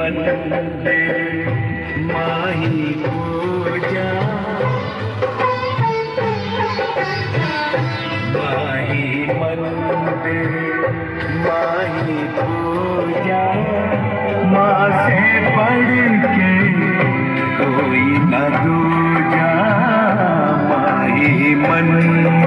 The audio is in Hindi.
मंदिर माही पूजा, माही मंदिर माही पूजा, माँ से बढ़ के कोई न दूजा। माही मंदिर